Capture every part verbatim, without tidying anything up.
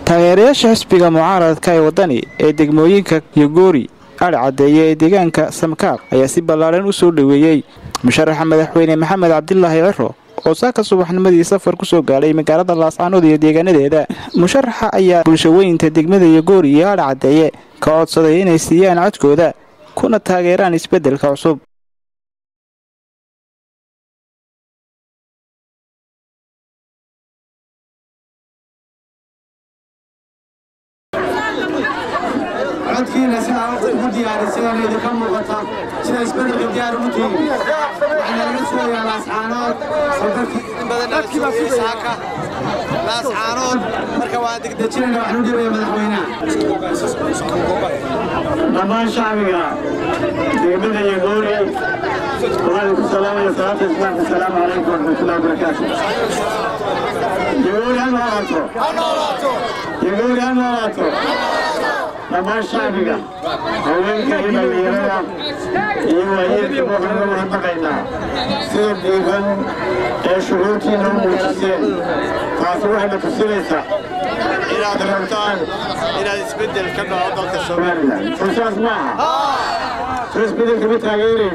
taageerayaasha xisbiga mucaaradka ee wadani ee degmooyinka Yogoori ari cadeeye ee deegaanka Samkaaq ayaa si ballaaran u soo dhaweeyay musharaxa madaxweyne Maxamed Cabdullaahi Ciro oo saaka subaxnimadii safar ku soo gaaray magaalada Laascaanood iyo deegaanadeeda. Musharaxa ayaa bulshooyinka degmada Yogoori iyo ari cadeeye ka codsaday inay siiyaan codkooda kuna taageeraan isbedelka cusub. عدكينا ساعة ودي على سنة اللي كم وقتها سنة يسبدل الديار متين وإحنا نسوي على أسعانات صدقي بدنا نسوي ساكا لأسعانات مركبات دكتورين وإحنا ندير يا مدحوينا نمان شعبنا دقيقة يقولي وعليكم السلام يا صلاة السلام السلام عليكم ورحمة الله وبركاته يقولي أنا راتو يقولي أنا راتو نمان شعبنا هولين كريم الميرا يوهيك بوحنا وحبقنا سير ديغن شروطي نوم وجسين فاسوح لك السلسة إلى درمتان إلى تسبدل كبه عضلة الشمالية فساس معها تسبدل كبتها غيرين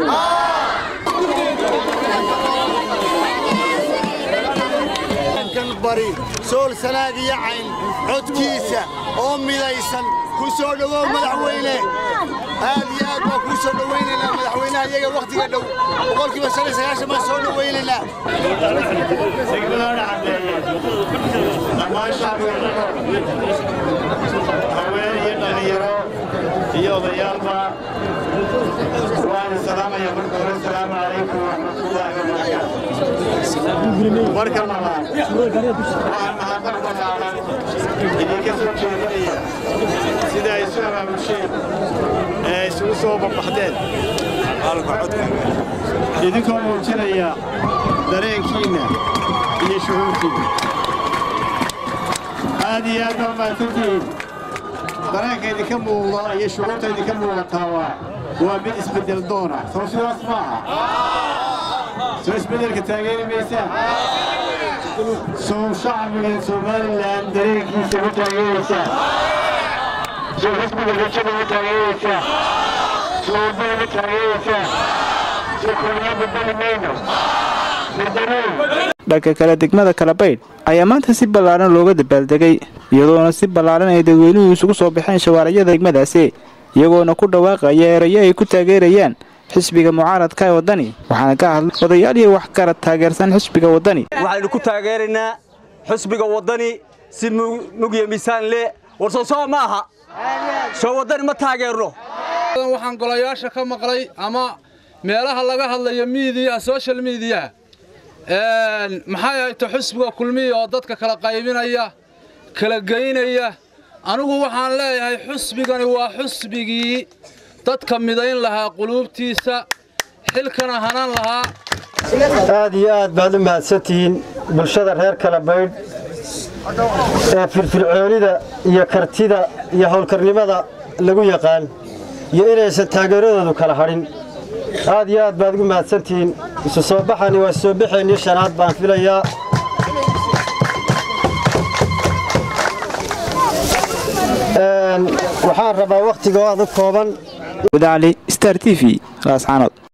بري سول سنادي يعين عد كيسة أمي ليسن كسر لو مدحوينه هذه أبغى كسر لوينه لا مدحوينه يجي وقت يدو وقول كي بس ليس يا شباب سول لوينه لا سيقولنا عبد ما شاء الله أول يدني يرو يوم يالما وعلى السلام يا مركب السلام عليكم ورحمة الله وبركاته مركب الله وعلى مركب الله إذا كسر شيء سيدا يسوع بالشيء يسوع صوب بحدين إذا كان موجودة يا درين كينا يشوفي هذه يا دوم ما تجي درين كذا كم والله يشوف كذا كم والله توا هو بالنسبة للدورة سو شو اسمها سو اسمه الكتاجر ميسا سو شعب من سوماليلاند درين كيسة متاجرة سو اسمه الكتاجر متاجرة سو بيل متاجرة سو كلنا بدل منه dhanka kale degmada Kalabayd ayaa maanta si ballaaran looga dabaaldegay iyadoona si ballaaran ay dadweynuhu isugu soo baxeen shawaariyada degmadaasi iyagoona ku dhawaaqaya erayo ay ku taageerayaan xisbiga mucaaradka ee wadani waxaana ka hadlay odayaal iyo wax kala taageersan xisbiga wadani waxaynu ku taageerinaa xisbiga wadani si mug iyo miisaan leh warso soo maaha soo wadani ma taageerno waxaan golayaasha ka maqlay ama meelaha laga hadlayo media social media een maxay ay tahay xisbiga kulmiye oo dadka kala qaybinaya kala geynaya anigu waxaan leeyahay xisbigani waa xisbigii dadka midayn lahaa qulubtiisa xilkana hanaan lahaa aad iyo aad baad u mahadsantihiin bulshada reer Kalabayd ee firfircoonida iyo kartida iyo howlkarnimada lagu yaqaan iyo inaysan taageeradoodu kala harin aad iyo aad baad ugu mahadsantihiin isu soo baxani waa soo bixeenii shanaad baan filayaa een waxaan rabaa waqtiga oo aad u kooban wadaali Star T V Laascaanood.